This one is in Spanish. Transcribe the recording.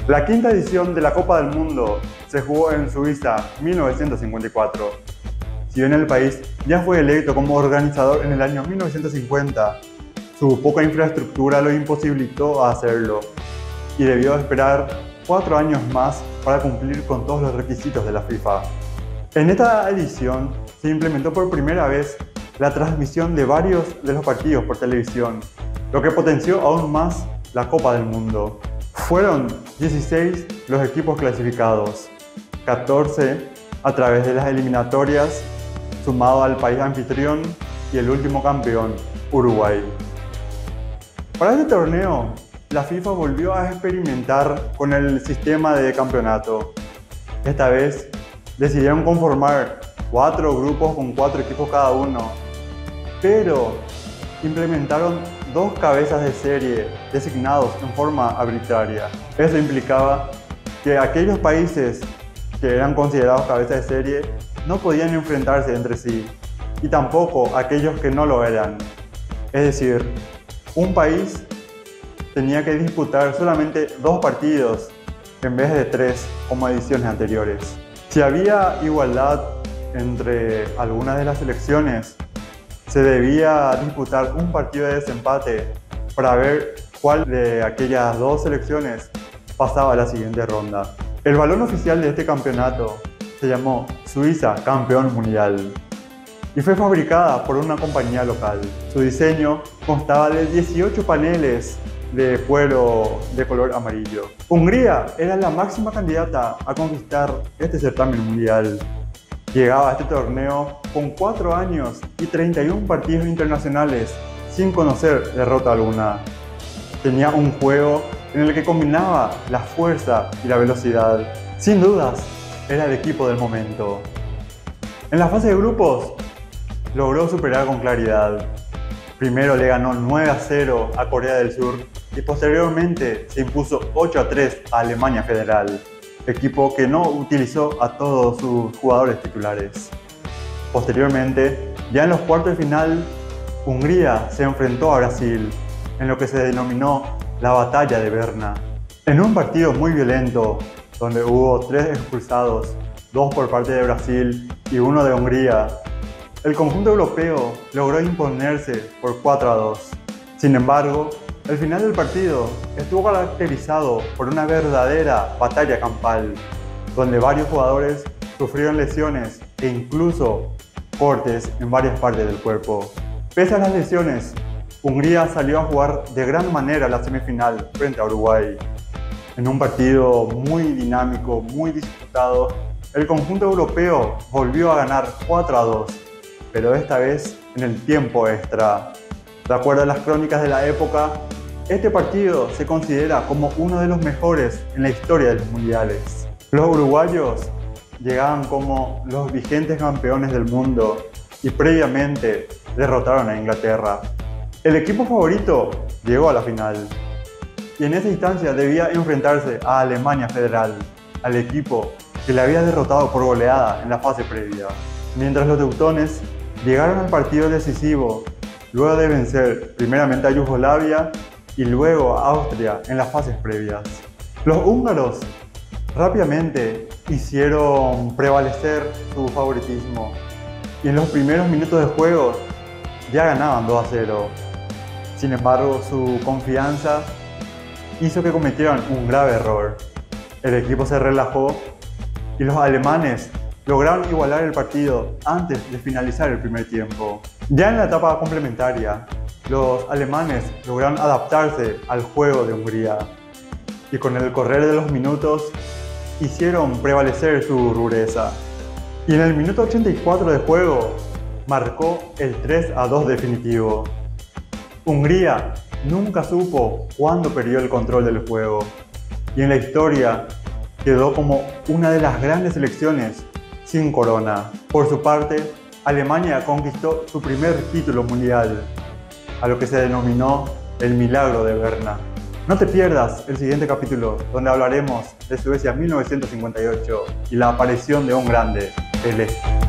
La quinta edición de la Copa del Mundo se jugó en Suiza 1954. Si bien el país ya fue electo como organizador en el año 1950, su poca infraestructura lo imposibilitó a hacerlo y debió esperar 4 años más para cumplir con todos los requisitos de la FIFA. En esta edición se implementó por primera vez la transmisión de varios de los partidos por televisión, lo que potenció aún más la Copa del Mundo. Fueron 16 los equipos clasificados, 14 a través de las eliminatorias, sumado al país anfitrión y el último campeón, Uruguay. Para este torneo, la FIFA volvió a experimentar con el sistema de campeonato. Esta vez decidieron conformar 4 grupos con 4 equipos cada uno, pero implementaron 2 cabezas de serie designados en forma arbitraria. Eso implicaba que aquellos países que eran considerados cabezas de serie no podían enfrentarse entre sí, y tampoco aquellos que no lo eran. Es decir, un país tenía que disputar solamente 2 partidos en vez de 3 como ediciones anteriores. Si había igualdad entre algunas de las selecciones, se debía disputar un partido de desempate para ver cuál de aquellas 2 selecciones pasaba a la siguiente ronda. El balón oficial de este campeonato se llamó Suiza Campeón Mundial y fue fabricada por una compañía local. Su diseño constaba de 18 paneles de cuero de color amarillo. Hungría era la máxima candidata a conquistar este certamen mundial. Llegaba a este torneo con 4 años y 31 partidos internacionales sin conocer derrota alguna. Tenía un juego en el que combinaba la fuerza y la velocidad. Sin dudas, era el equipo del momento. En la fase de grupos, logró superar con claridad. Primero le ganó 9-0 a Corea del Sur y posteriormente se impuso 8-3 a Alemania Federal, equipo que no utilizó a todos sus jugadores titulares. Posteriormente, ya en los cuartos de final, Hungría se enfrentó a Brasil en lo que se denominó la Batalla de Berna. En un partido muy violento, donde hubo 3 expulsados, 2 por parte de Brasil y 1 de Hungría, el conjunto europeo logró imponerse por 4-2. Sin embargo, el final del partido estuvo caracterizado por una verdadera batalla campal, donde varios jugadores sufrieron lesiones e incluso cortes en varias partes del cuerpo. Pese a las lesiones, Hungría salió a jugar de gran manera la semifinal frente a Uruguay. En un partido muy dinámico, muy disputado, el conjunto europeo volvió a ganar 4-2, pero esta vez en el tiempo extra. De acuerdo a las crónicas de la época, este partido se considera como uno de los mejores en la historia de los mundiales. Los uruguayos llegaban como los vigentes campeones del mundo y previamente derrotaron a Inglaterra. El equipo favorito llegó a la final y en esa instancia debía enfrentarse a Alemania Federal, al equipo que le había derrotado por goleada en la fase previa. Mientras los teutones llegaron al partido decisivo luego de vencer primeramente a Yugoslavia y luego a Austria en las fases previas. Los húngaros rápidamente hicieron prevalecer su favoritismo y en los primeros minutos de juego ya ganaban 2-0. Sin embargo, su confianza hizo que cometieran un grave error. El equipo se relajó y los alemanes lograron igualar el partido antes de finalizar el primer tiempo. Ya en la etapa complementaria, los alemanes lograron adaptarse al juego de Hungría y con el correr de los minutos hicieron prevalecer su rudeza. Y en el minuto 84 de juego marcó el 3-2 definitivo. Hungría nunca supo cuándo perdió el control del juego y en la historia quedó como una de las grandes selecciones sin corona. Por su parte, Alemania conquistó su primer título mundial, a lo que se denominó el Milagro de Berna. No te pierdas el siguiente capítulo, donde hablaremos de Suecia 1958 y la aparición de un grande, Pelé.